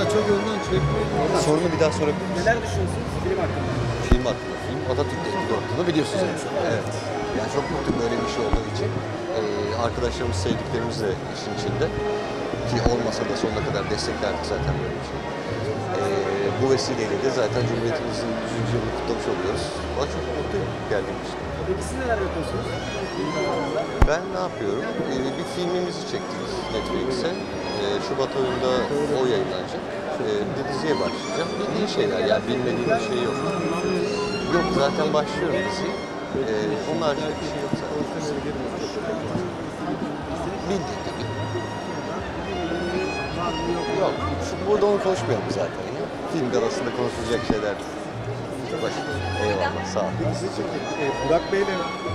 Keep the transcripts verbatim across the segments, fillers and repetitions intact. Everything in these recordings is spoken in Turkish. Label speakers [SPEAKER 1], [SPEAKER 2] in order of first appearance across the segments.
[SPEAKER 1] çok yoldan çekmeyin.
[SPEAKER 2] Sorunu bir daha sorabilir misin?
[SPEAKER 3] Neler düşünüyorsunuz film hakkında?
[SPEAKER 2] Film hakkında. Film Atatürk'te etkili olduğunu biliyorsunuz en son. Evet. Yani çok mutluyum böyle bir şey olduğu için. Ee, arkadaşlarımız, sevdiklerimiz de işin içinde. Ki olmasa da sonuna kadar desteklerdik zaten böyle bir şey. Ee, bu vesileyle de zaten Cumhuriyetimizin yüzüncü yılını kutlamış oluyoruz. Valla çok mutluyum geldiğim için.
[SPEAKER 3] Peki siz neler yapıyorsunuz?
[SPEAKER 2] Ben ne yapıyorum? Ee, bir filmimizi çektik Netflix'e. Ee, Şubat ayında o yayınlanacak. Ee, bir diziye başlayacağım. Bildiğin şeyler yani bilmediğim bir şey yok. Yok zaten başlıyorum diziyi. Ee, onun haricinde bir şey yok zaten. Bildiğin gibi. Yok. Burada onu konuşmayalım zaten ya. Film galasında konuşulacak şeyler. Baş. Eyvallah sağ ol.
[SPEAKER 1] E, Burak Bey'le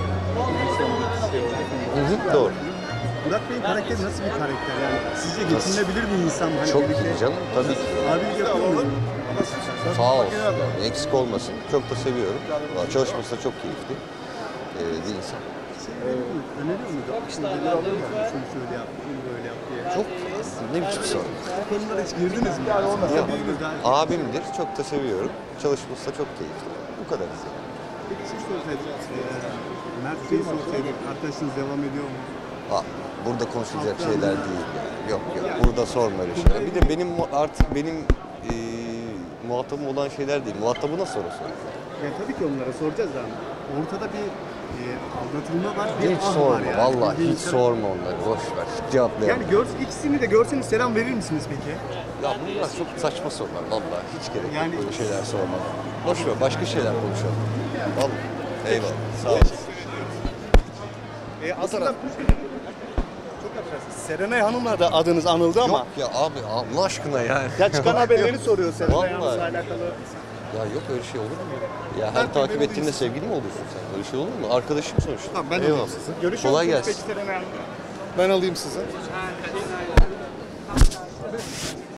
[SPEAKER 2] Hı hı, doğru.
[SPEAKER 1] Burak Bey'in karakteri nasıl bir karakter? Yani sizce geçinebilir bir insan mı? Hani
[SPEAKER 2] Çok
[SPEAKER 1] birlikte
[SPEAKER 2] iyi canım tabii ki.
[SPEAKER 1] abilik yapıyor mu?
[SPEAKER 2] Sağ olsun. Yani eksik olmasın. Çok da seviyorum. Vallahi çalışması da çok keyifli. Ee, bir insan.
[SPEAKER 1] Öneriyor muydu? Şimdi neler alıyor mu? Şunu şöyle yap, bunu böyle yap diye.
[SPEAKER 2] Çok ne biçim soru.
[SPEAKER 1] Bu konulara hiç girdiniz mi? Yani
[SPEAKER 2] Yok.
[SPEAKER 1] büyüğünüz daha-
[SPEAKER 2] Abimdir. Çok da seviyorum. Çalışması da çok keyifli. Bu kadar güzel.
[SPEAKER 1] Peki siz sorsaydınız, e, Mert Bey'i sorsaydık, arkadaşınız devam ediyor mu?
[SPEAKER 2] Aa, burada konuşulacak şeyler değil. Yani. Yok yok. Burada sorma öyle şeyler. Bir de benim mu- artık benim e, muhatabım olan şeyler değil. Muhatabına soru sor.
[SPEAKER 1] Ya tabii ki onlara soracağız da ama ortada bir e, aldatılma var, bir
[SPEAKER 2] Hiç
[SPEAKER 1] ah var
[SPEAKER 2] sorma.
[SPEAKER 1] yani.
[SPEAKER 2] Vallahi
[SPEAKER 1] Bir
[SPEAKER 2] hiç
[SPEAKER 1] insan-
[SPEAKER 2] sorma onları. Boş ver. Cevaplayamam.
[SPEAKER 1] Yani gör, ikisini de görseniz selam verir misiniz peki?
[SPEAKER 2] Ya bunlar çok saçma sorular vallahi hiç gerek
[SPEAKER 1] Yani-
[SPEAKER 2] yok böyle şeyler sormana. Boş ver başka şeyler konuşalım. Vallahi. Eyvallah. Sağ ol.
[SPEAKER 1] E, aslında çok affedersiniz. Serenay Hanım'la da adınız anıldı ama
[SPEAKER 2] Yok ya abi Allah aşkına yani.
[SPEAKER 1] ya çıkan haberleri soruyor Serenay
[SPEAKER 2] Vallahi.
[SPEAKER 1] Hanım'la alakalı.
[SPEAKER 2] Ya yok öyle şey olur mu? Ya her takip ettiğinde sevgili mi oluyorsun sen? Öyle şey olur mu? Arkadaşım sonuçta.
[SPEAKER 1] Tamam ben
[SPEAKER 2] Eyvallah.
[SPEAKER 1] alayım sizi. Görüşürüz.
[SPEAKER 2] Kolay gelsin.
[SPEAKER 1] Peki Serenay Hanım'la. Ben alayım sizi.